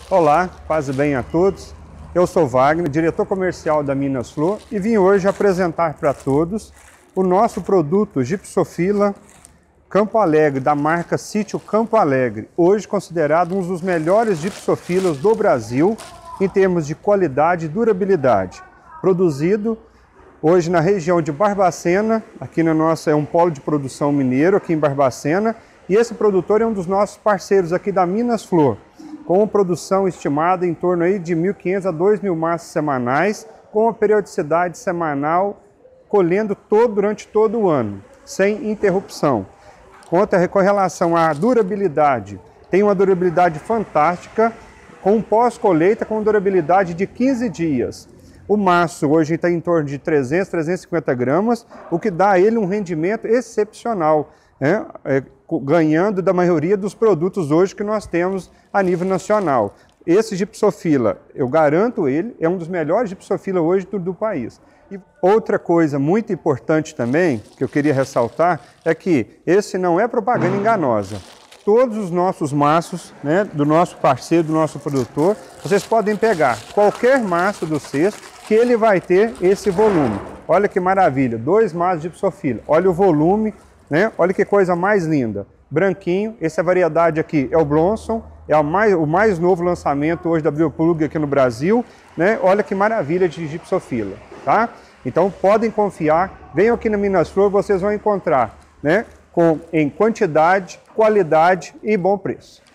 Olá, paz e bem a todos. Eu sou Wagner, diretor comercial da Minas Flor e vim hoje apresentar para todos o nosso produto Gipsofila Campo Alegre, da marca Sítio Campo Alegre, hoje considerado um dos melhores gipsofilas do Brasil em termos de qualidade e durabilidade. Produzido hoje na região de Barbacena, aqui na nossa é um polo de produção mineiro aqui em Barbacena, e esse produtor é um dos nossos parceiros aqui da Minas Flor, com produção estimada em torno aí de 1.500 a 2.000 massas semanais, com a periodicidade semanal, colhendo durante todo o ano, sem interrupção. Com relação à durabilidade, tem uma durabilidade fantástica, com pós-colheita com durabilidade de 15 dias. O maço hoje está em torno de 300, 350 gramas, o que dá a ele um rendimento excepcional, ganhando da maioria dos produtos hoje que nós temos a nível nacional. Esse gipsofila, eu garanto ele, é um dos melhores gipsofila hoje do país. E outra coisa muito importante também, que eu queria ressaltar, é que esse não é propaganda enganosa. Todos os nossos maços, do nosso parceiro, do nosso produtor, vocês podem pegar qualquer maço do cesto que ele vai ter esse volume. Olha que maravilha, 2 maços de gipsofila. Olha o volume, olha que coisa mais linda. Branquinho, essa variedade aqui é o Blossom, é o mais novo lançamento hoje da Bioplug aqui no Brasil. Olha que maravilha de gipsofila, tá? Então podem confiar, venham aqui na Minas Flor, vocês vão encontrar em quantidade, qualidade e bom preço.